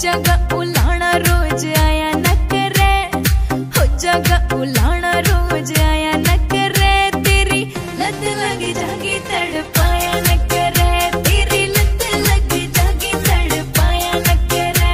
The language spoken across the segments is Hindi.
जागा उलाना रोज आया न करे, हो जागा उलाना रोज आया न करे, तेरी लत लग जागी तड़पाया न करे, तेरी लत लग जागी तड़पाया न करे।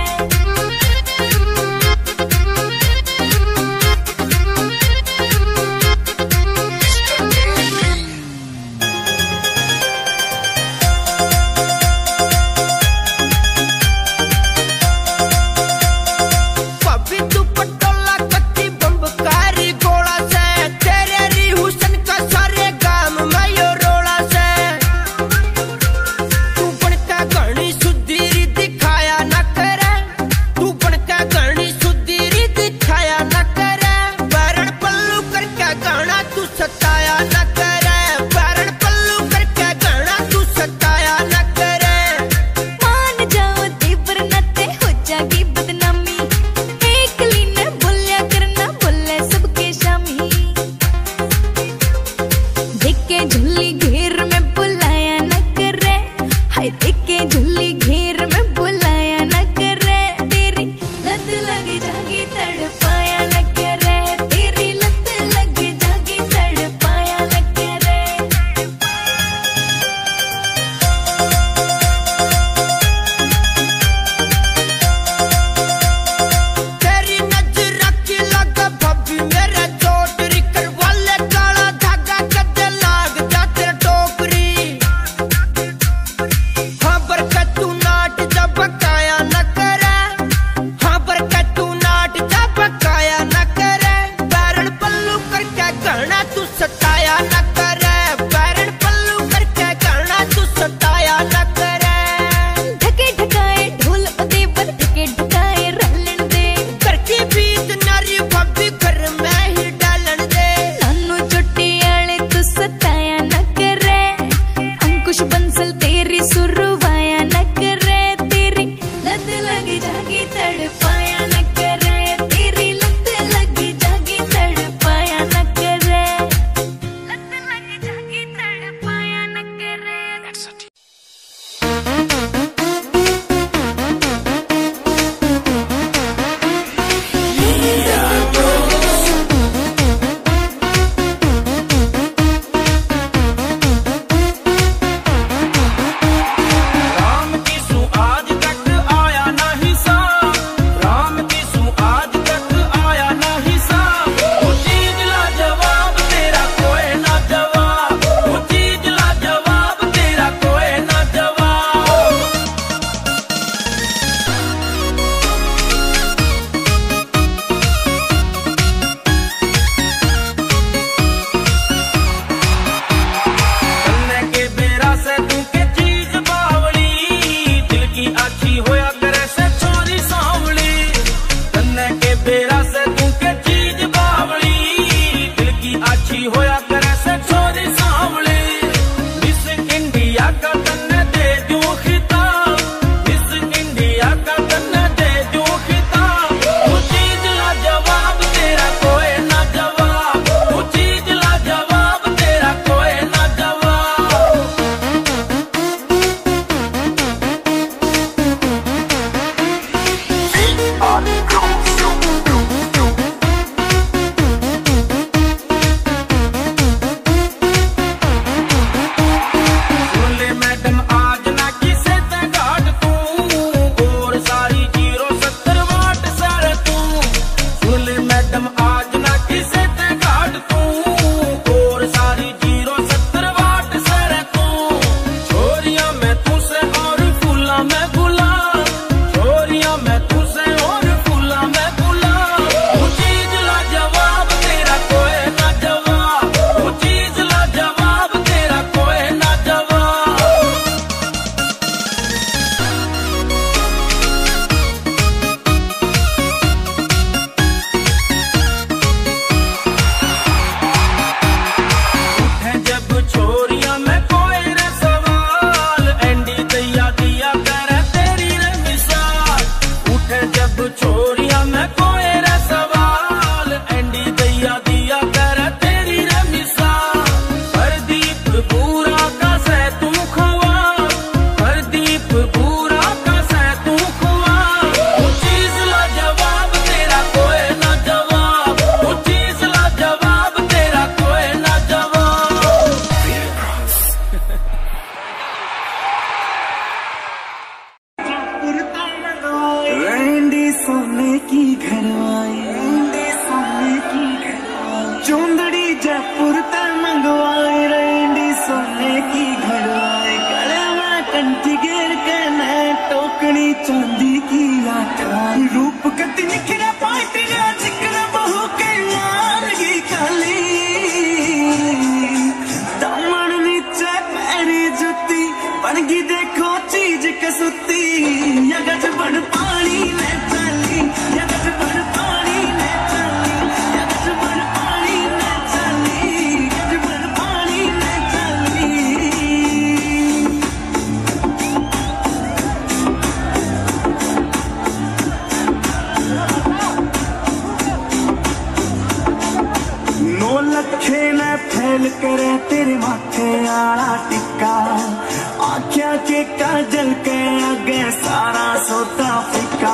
तेरे माथे आला टिक्का, आख्या के काजल के आगे सारा सोता फिका।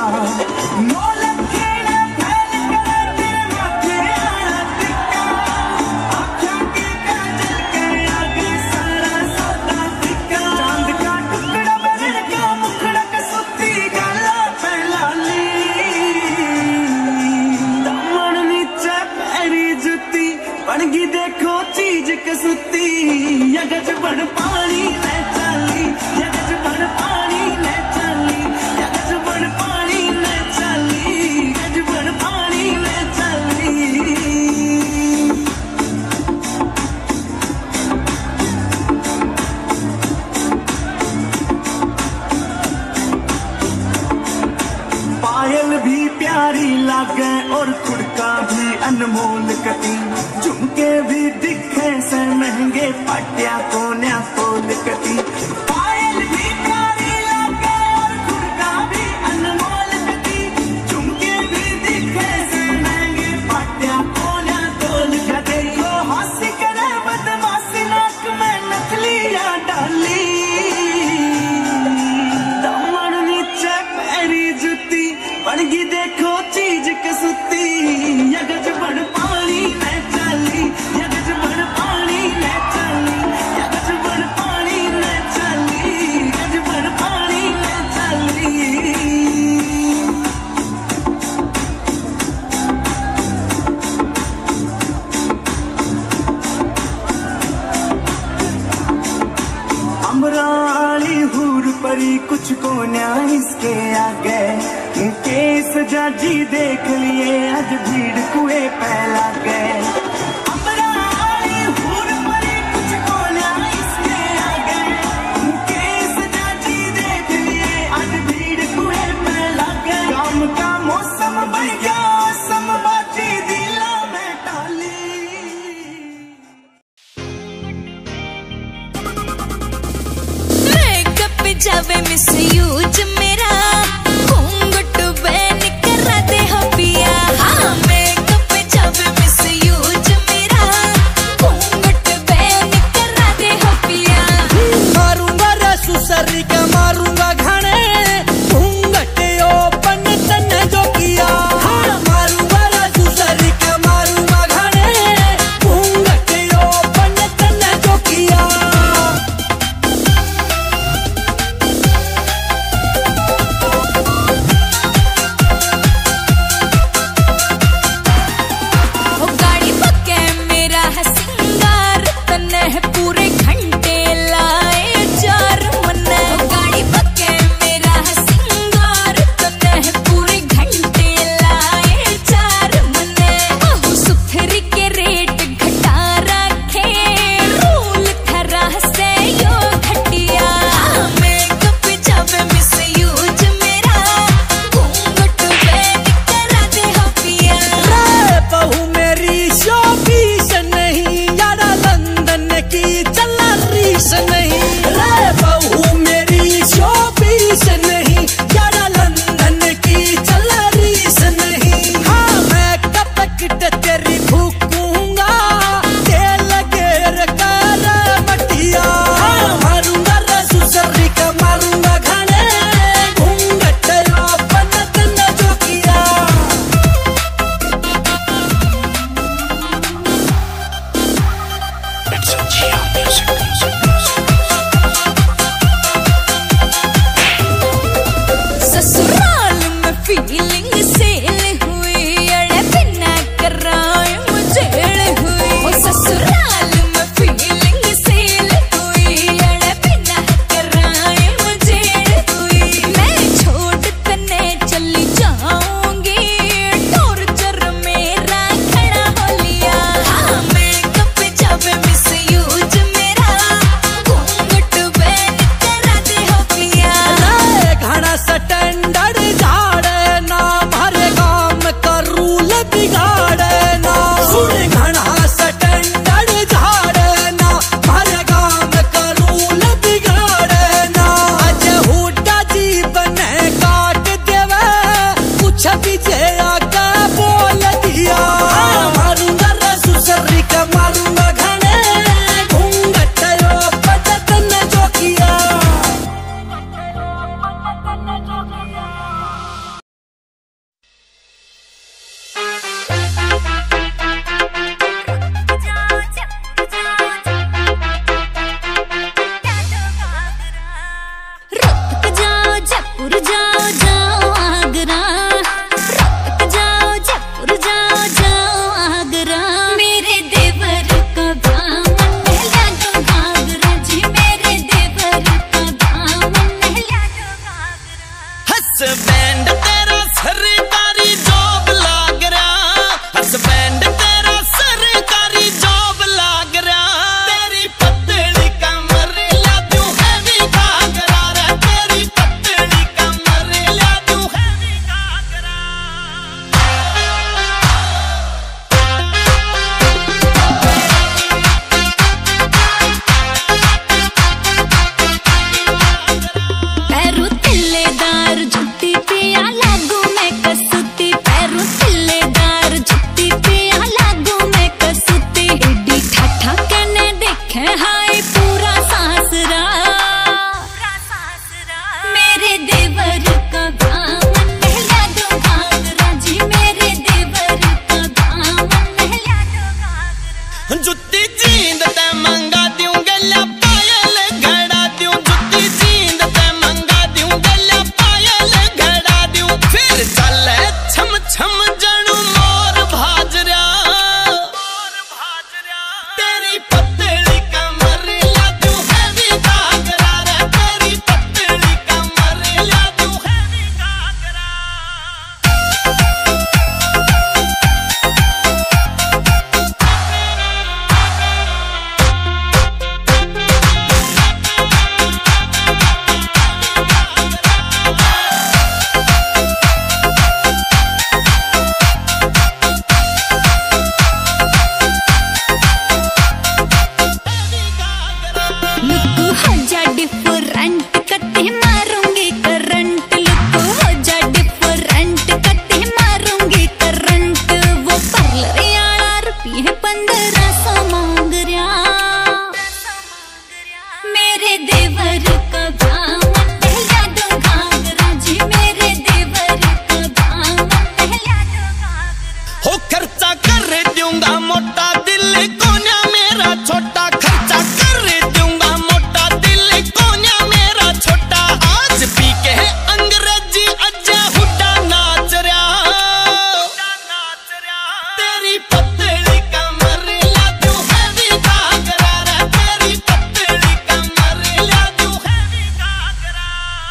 बनगी देखो चीज कसुती, यगज बन पानी में चली, यगज बन पानी में चली, यगज बन पानी में चली, यगज बन पानी में चली। पायल भी प्यारी लागे और खुड़का भी अनमोल कती, झुमके भी दिखे से महंगे पाटिया कोन्या तोल कती। पायल भी प्यारी लागे और खुड़का भी अनमोल कती, झुमके भी दिखे से महंगे पाटिया कोन्या तोल कती। वो हंसी करे बदमाशी नाक में नथलियां डाली, दमन नीचे पैरी जुती, बनगी देखो चीज कसुती, यगज बन पानी में चली, यगज बन पानी में चली, यगज बन पानी में चली, यगज बन पानी में चली। अमराली हूर परी कुछ को न्याय इसके आगे, केस जाजी देख लिए आज भीड़ कुए पहला गए। अमराली हूर परी कुछ को न्याय इसके आगे, केस जाजी देख लिए आज भीड़ कुए पहला गए। काम का मौसम बन गया समबाजी दिला में टाली। मेकअप जावे मिसयूज मेरा, घूंघट बैन करा दे हो पिया। हाँ मेकअप जावे मिसयूज हसबैंड तेरा सरकारी जॉब लाग रहा, हसबैंड तेरा सरकारी जॉब लाग रहा। तेरी पतली कमर ला दूं हैवी घाघरा रे, तेरी पतली कमर ला दूं हैवी घाघरा। पैरों तिल्लेदार जुत्ती पिया लागू मैं कसूती, पैरों तिल्लेदार जुत्ती पिया लागू मैं कसूती। एडी ठाठा कहने देखे हाय पूरा सासरा, मेरे देवर का दामन लहला दो घाघरा जी, मेरे देवर का दामन लहला दो घाघरा। जुत्ती जींद ते मंगा दूं गला पायल घड़ा दूं, जुत्ती जींद ते मंगा दूं गला पायल घड़ा दूं। फिर चले छम छम जणू मोर भाजरा, तेरी पतली कमर ला दूं हैवी घाघरा रे, तेरी पतली कमर ला दूं हैवी घाघरा। लुक हो जा डिफरेंट कते मारूंगी करंट, लुक हो जा डिफरेंट कते मारूंगी करंट। वो पार्लर यारा रुपये 1500 मांग रहा, मेरे देवर का दामन लहला दो घाघरा जी, मेरे देवर का दामन लहला दो घाघरा। हो खर्चा कर दूंगा मोटा दिल कोन्या मेरा छोटा, खर्चा कर दूंगा मोटा दिल कोन्या मेरा छोटा। आज पी के अंग्रेजी अज्जा हुड्डा नाच रहा, तेरी पतली कमर ला दूं हैवी घाघरा रे, तेरी पतली कमर ला दूं हैवी घाघरा।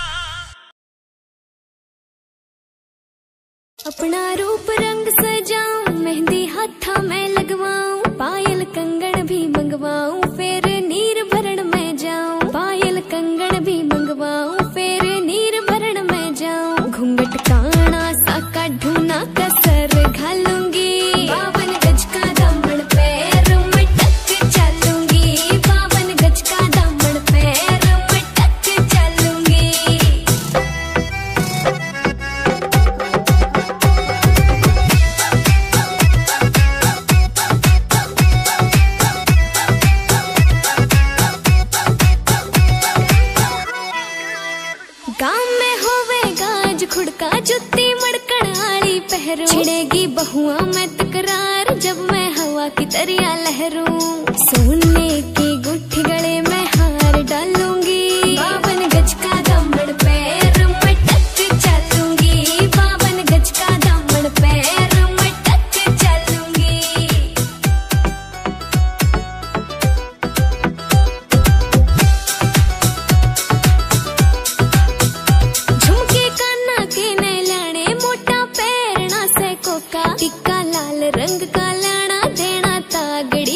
अपना रूप रंग सजाऊं, मेहंदी हाथा मैं लगवाऊं, पायल कंगन भी मंगवाऊं, फिर नीर भरण में जाऊं। पायल कंगन भी मंगवाऊं, फिर नीर भरण में जाऊं। घूंघट काना सा काढूं ना कसर घालूंगी, 52 गज का दामन पैर में टक चलूंगी, 52 गज का दामन पैर में टक चलूंगी। गाँव में होवे गाज खुड़का जुत्ती मड़कण आली पहरूं, छिड़ेगी बहुआ में तकरार जब मैं हवा की तरिया लहरूं। सोने की गुट्ठी गले में हार डालूंगी, 52 गज का दामन पैर में टक चलूंगी, 52 गज का दामन पैर में टक चलूंगी। झुमके काना के ने लाने, मोटा पैरना से कोका, टिक्का लाल रंग का लाना देना तागड़ी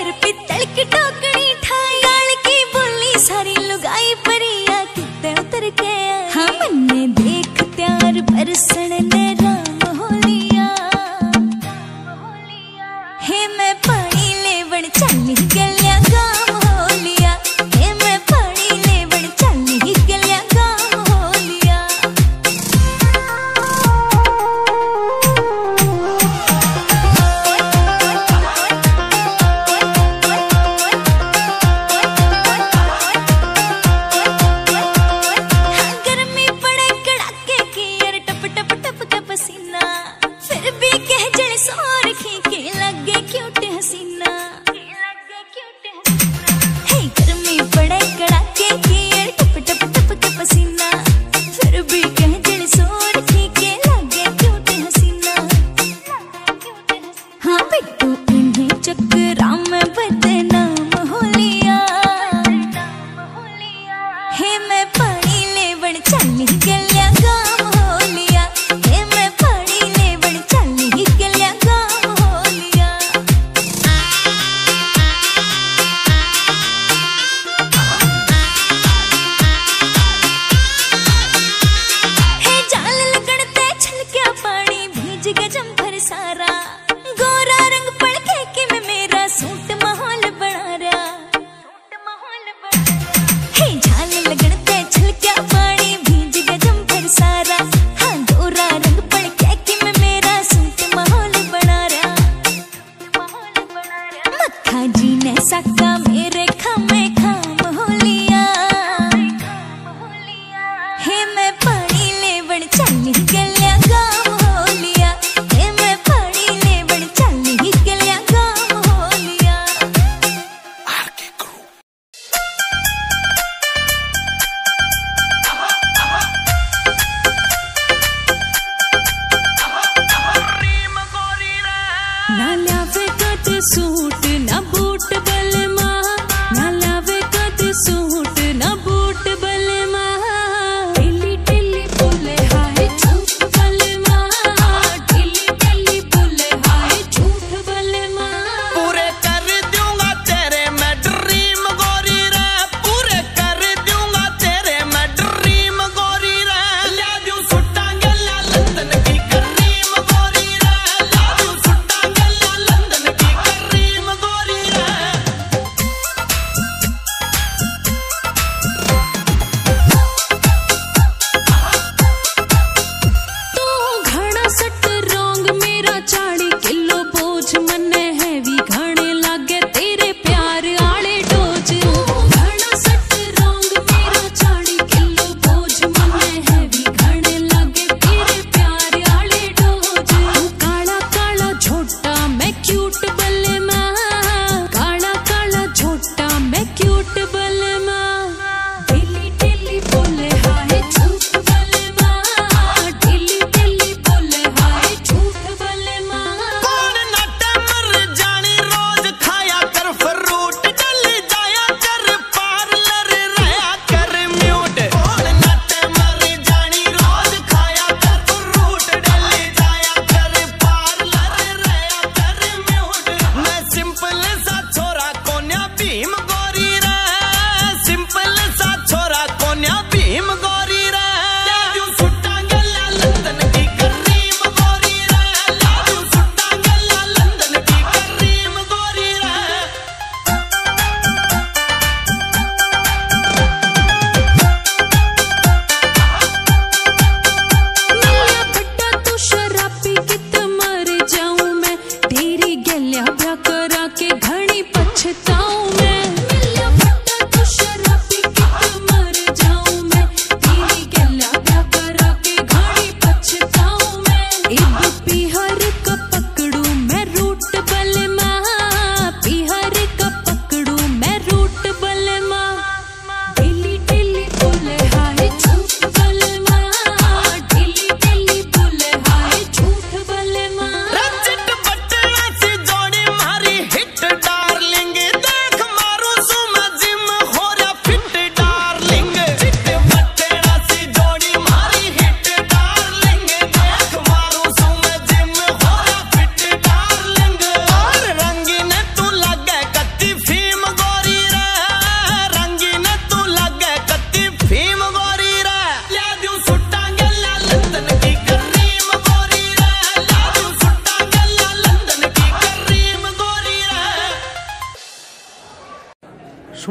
फिर पित्तल की टोकरी ठाई गाल की बोली सारी लुगाई परिया किते उतर के हाँ मन्ने देख त्यार बरसण ने राम हो लिया हे मैं पानी लेवण चली गलिया गाम हो लिया हे मैं पानी लेवण चली गलिया गाम हो लिया गर्मी पड़े कड़ाके की यार टप टप टप का पसीना फिर भी कह जड़ सोर के लगे क्यूट हसीना हे गर्मी पड़े कड़ाके की यार टप टप टप का पसीना फिर भी कह जड़ सोर के लगे क्यूट हसीना हाँ बिट्टू इन्हें चक्रा में बदनाम हो लिया हे मैं पानी लेवण चली गलिया गाम हो लिया हे मैं पानी लेवण चली गलिया गाम हो लिया हे जाल लगड़ते छलकिया पानी भीज गया जम्भर सारा गोरा रंग पड़के कि मैं मेरा सूट माहौल बना रहा हे झाल लगड़ते छलकिया पानी भीज गया जम्भर सारा हाँ गोरा रंग पड़के कि मैं मेरा सूट माहौल बना रहा मक्खा जी ने सका मेरे खामे खाम हो लिया हे मैं पानी लेवण चली गलिया गाम हो लिया हे मैं पानी लेवण चली गलिया गाम हो लिया ना लावे कद सूट ना बूट बलमा ना लावे कद सूट ना बूट बलमा टिल्ली टिल्ली बोले हाय चुप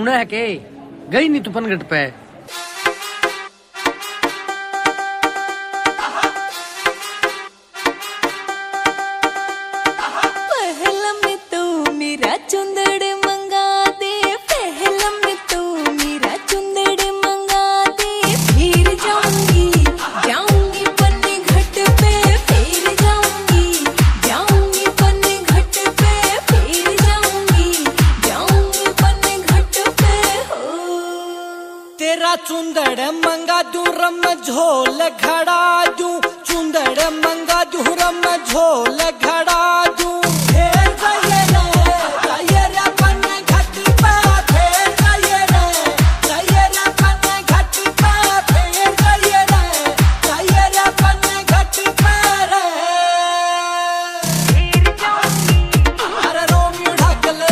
सुना है के गई नहीं तू पनघट पे। पहला में तो मेरा चुंदड़ मंगा दे, पहला में तो मेरा चुंदड़ मंगा दे, फिर जाऊंगी जाऊंगी पन्ने घट पे, फिर जाऊंगी जाऊंगी पन्ने घट पे, फिर जाऊंगी जाऊंगी पन्ने घट पे हो। तेरा चुंदड़ मंगा दूं रम झोल घड़ा दूं, चुंदड़ मंगा दूं रम झोल घड़ा दूं। फिर जाइए रे पन्ने घट पे, फिर जाइए रे पन्ने घट पे, फिर जाइए रे पन्ने घट पे रे। अरे रोमियो ढाकले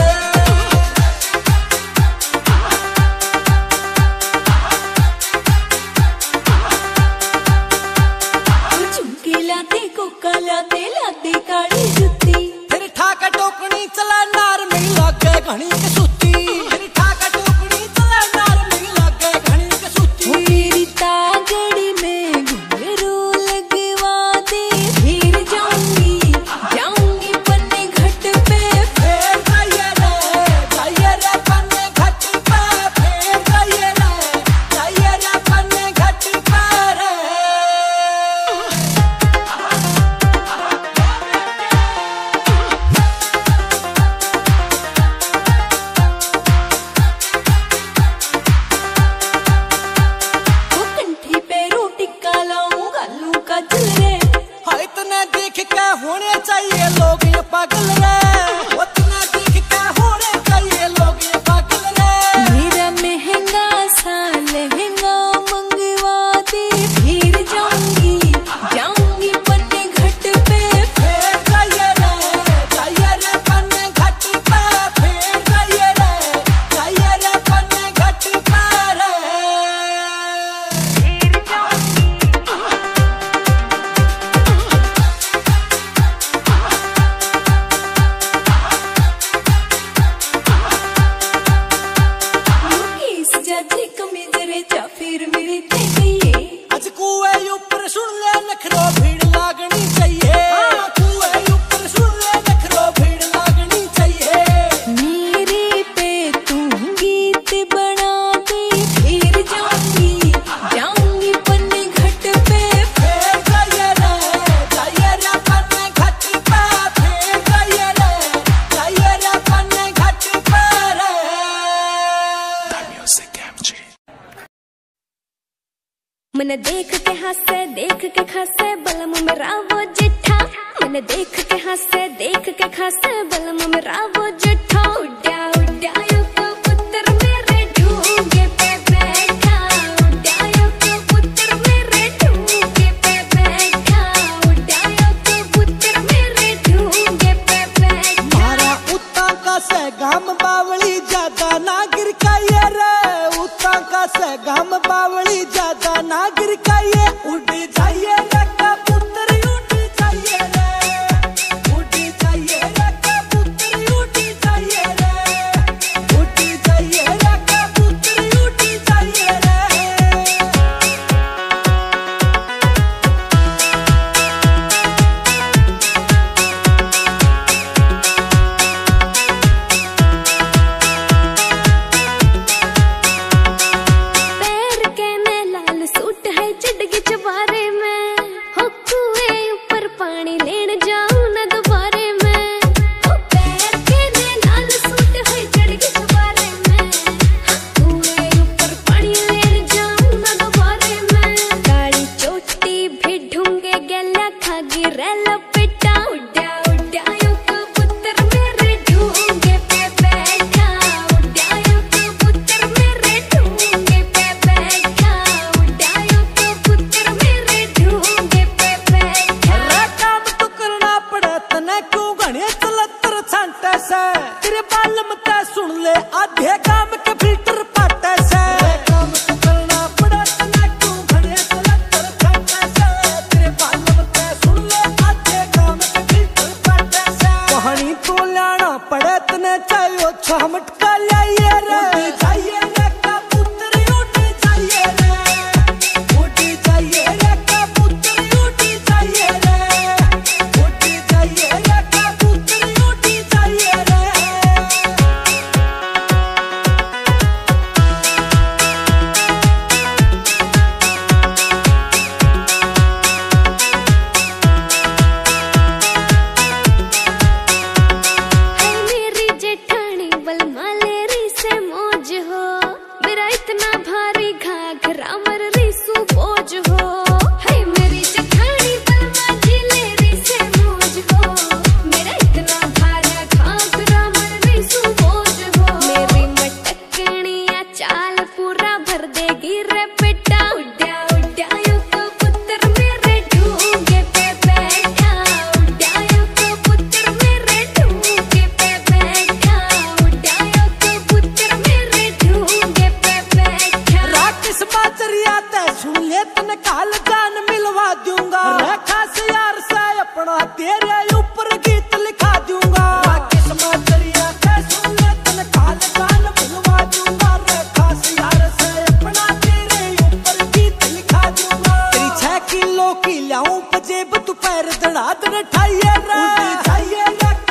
झुमके लाते कोका लाते लाते काली जुत्ती, फिर ठाका टोकनी चला नार में लागे घणी के सुती, फिर ठाका टोकनी चला नार में लागे घणी के सुती। मेरी तागड़ी में घुंघरू लगवा दे, फिर जाऊंगी जाऊंगी पन्ने घट पे, फिर जाइए रे पन्ने घट पे, फिर जाइए रे पन्ने घट पे रे। वो कंठी पे रोटी का लाऊं गालू का जल रे, हाँ इतना देख के होने चाहिए लोग ये पागल रे, उतना देख के होने चाहिए लोग ये पागल रे। मेरा महंगा सा लहंगा मंगवा दे, फिर जाऊंगी जाऊंगी पन्ने घट पे, फिर जाइए रे पन्ने घट पे, फिर जाइए रे पन्ने घट पे रे। केस जाते कमीज रे जा फिर मेरे ते गई, आज कुए ऊपर सुन ले नखरो भीड़ लागनी चाहिए, कुए ऊपर सुन ले नखरो भीड़ लागनी चाहिए। मेरे पे तू गीत बना दे, फिर जाऊंगी जाऊंगी पन्ने घट पे, फिर जाइए रे पन्ने घट पे, फिर जाइए रे पन्ने घट पे रे। मन देख के हंसे देख के खासे बलम मेरा वो जिठा, मन देख के हंसे देख के खासे बलम मेरा वो जिठा। उड्या उड्या यो कबूतर मेरे ढूंगे पे बैठा, उड्या यो कबूतर मेरे ढूंगे पे बैठा, उड्या यो कबूतर मेरे ढूंगे पे बैठा। मारा उत्ता का से गाम बावली ज्यादा ना गिर काये रे, उत्ता का से गाम बावली ज्यादा ना गिर काये। उड़ जाइए रे कबूतर उड़ जाइए रे, उड़ जाइए रे कबूतर उड़ जाइए रे, उड़ जाइए रे कबूतर उड़ जाइए रे। पैर के में लाल सूट है चढ़ चबारे में, हो कुए ऊपर पानी लेन जाऊं न दोबारे में। हो पैर के में लाल सूट है चढ़ चबारे में, हो कुए ऊपर पानी लेन जाऊं न दोबारे में। काली चोटी भी ढूंगे गला खागी रेला पिटा, उड्या उड्या यो कबूतर मेरे ढूंगे पे बैठा, उड्या यो कबूतर मेरे ढूंगे पे बैठा, उड्या यो कबूतर मेरे ढूंगे पे बैठा। रे काम तो करना पड़े तने क्यों घणे चलतर छांटे से, तेरे बालम ते सुन ले आधे काम के फिल्टर पाटे से। रे काम तो करना पड़े तने क्यों घणे चलतर छांटे से, तेरे बालम ते सुन ले आधे पैर धड़ाधड़ ठाइए रे